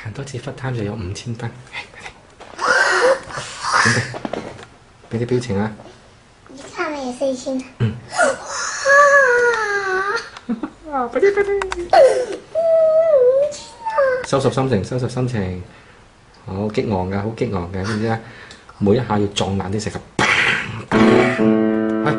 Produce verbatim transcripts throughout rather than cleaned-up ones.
行多次 Foot Time 就有五千分。準備，俾啲表情啊！ 你看了也是一千。 嗯。哇！快啲快啲！收拾心情，收拾心情。好激昂㗎，好激昂嘅，知唔知啊？每一下要撞爛啲石頭。係。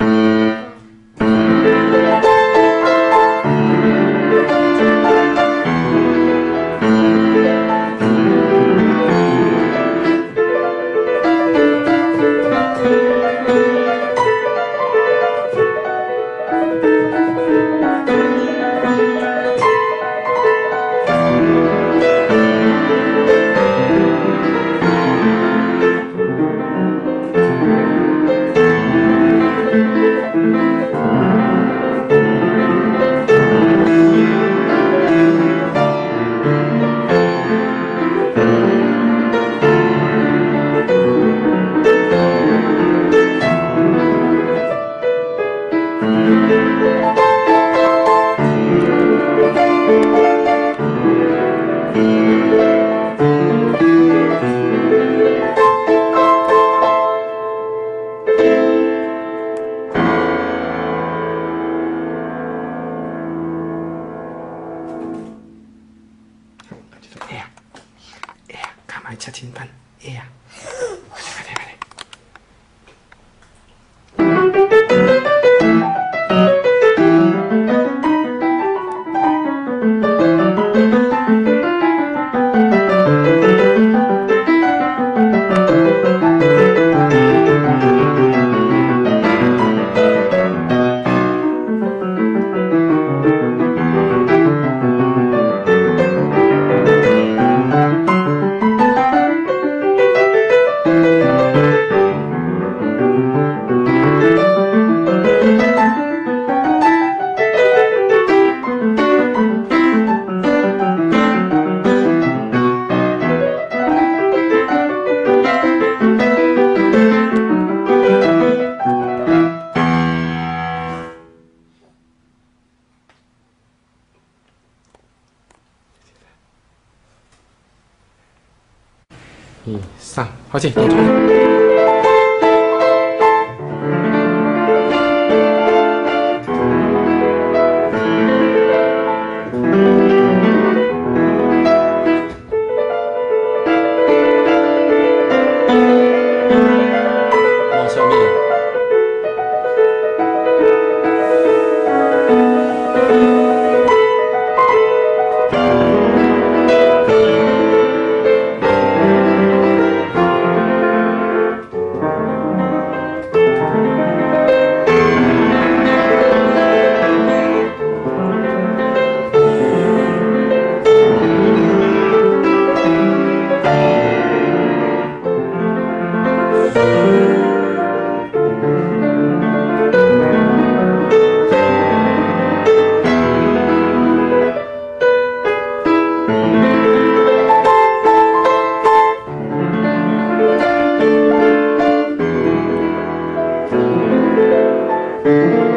七千分 ，A 啊！快啲快啲快啲！二三，開始動作。望上面。Thank you.